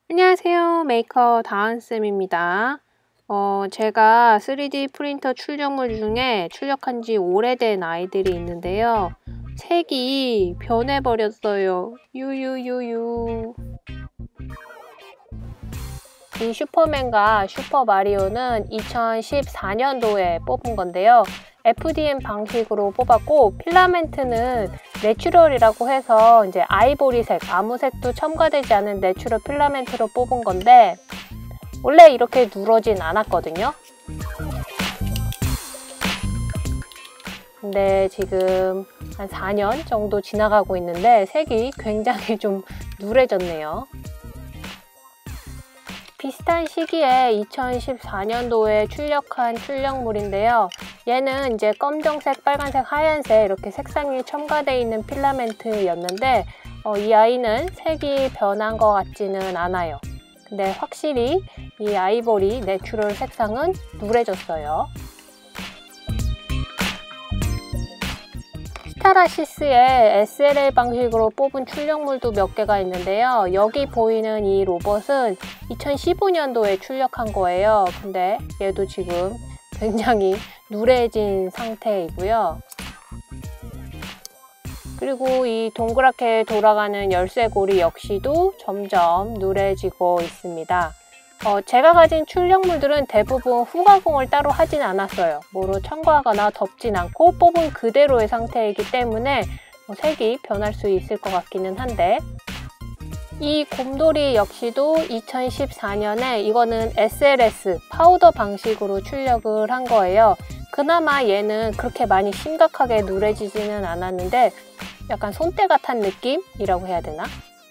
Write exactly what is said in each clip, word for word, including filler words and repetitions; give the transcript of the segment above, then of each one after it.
안녕하세요. 메이커 다은쌤입니다. 어, 제가 쓰리디 프린터 출력물 중에 출력한 지 오래된 아이들이 있는데요. 색이 변해버렸어요. 유유유유. 이 슈퍼맨과 슈퍼마리오는 이천십사 년도에 뽑은 건데요. 에프디엠 방식으로 뽑았고, 필라멘트는 내추럴이라고 해서 이제 아이보리색, 아무 색도 첨가되지 않은 내추럴 필라멘트로 뽑은 건데, 원래 이렇게 누러진 않았거든요. 근데 지금 한 사 년 정도 지나가고 있는데 색이 굉장히 좀 누래졌네요. 비슷한 시기에 이천십사 년도에 출력한 출력물인데요. 얘는 이제 검정색, 빨간색, 하얀색 이렇게 색상이 첨가되어 있는 필라멘트였는데 어, 이 아이는 색이 변한 것 같지는 않아요. 근데 확실히 이 아이보리 내추럴 색상은 누래졌어요. 스타라시스의 에스엘엘 방식으로 뽑은 출력물도 몇 개가 있는데요. 여기 보이는 이 로봇은 이천십오 년도에 출력한 거예요. 근데 얘도 지금 굉장히 누래진 상태이고요. 그리고 이 동그랗게 돌아가는 열쇠고리 역시도 점점 누래지고 있습니다. 어, 제가 가진 출력물들은 대부분 후가공을 따로 하진 않았어요. 뭐로 첨가하거나 덮진 않고 뽑은 그대로의 상태이기 때문에 뭐 색이 변할 수 있을 것 같기는 한데, 이 곰돌이 역시도 이천십사 년에 이거는 에스엘에스 파우더 방식으로 출력을 한 거예요. 그나마 얘는 그렇게 많이 심각하게 누래지지는 않았는데 약간 손때가 탄 느낌이라고 해야 되나?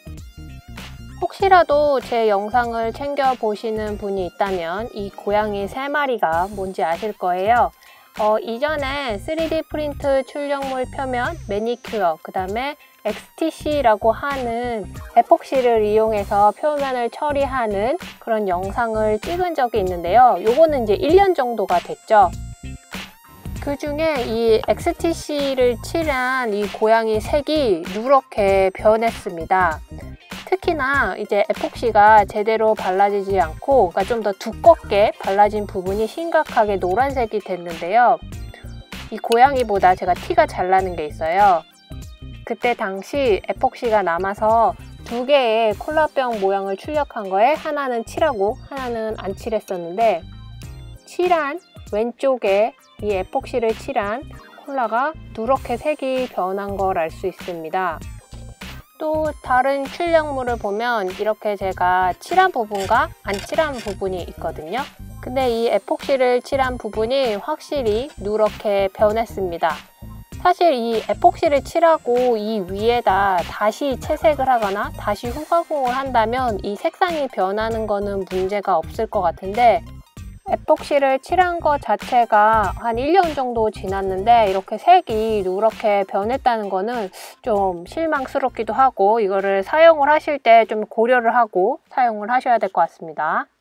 혹시라도 제 영상을 챙겨보시는 분이 있다면 이 고양이 세 마리가 뭔지 아실 거예요. 어, 이전에 쓰리디 프린트 출력물 표면, 매니큐어, 그 다음에 엑스티씨라고 하는 에폭시를 이용해서 표면을 처리하는 그런 영상을 찍은 적이 있는데요. 요거는 이제 일 년 정도가 됐죠. 그 중에 이 엑스티씨를 칠한 이 고양이 색이 누렇게 변했습니다. 특히나 이제 에폭시가 제대로 발라지지 않고, 그러니까 좀 더 두껍게 발라진 부분이 심각하게 노란색이 됐는데요. 이 고양이보다 제가 티가 잘 나는 게 있어요. 그때 당시 에폭시가 남아서 두 개의 콜라병 모양을 출력한 거에 하나는 칠하고 하나는 안 칠했었는데, 칠한 왼쪽에 이 에폭시를 칠한 콜라가 누렇게 색이 변한 걸 알 수 있습니다. 또 다른 출력물을 보면 이렇게 제가 칠한 부분과 안 칠한 부분이 있거든요. 근데 이 에폭시를 칠한 부분이 확실히 누렇게 변했습니다. 사실 이 에폭시를 칠하고 이 위에다 다시 채색을 하거나 다시 후가공을 한다면 이 색상이 변하는 거는 문제가 없을 것 같은데, 에폭시를 칠한 것 자체가 한 일 년 정도 지났는데 이렇게 색이 누렇게 변했다는 거는 좀 실망스럽기도 하고, 이거를 사용을 하실 때 좀 고려를 하고 사용을 하셔야 될 것 같습니다.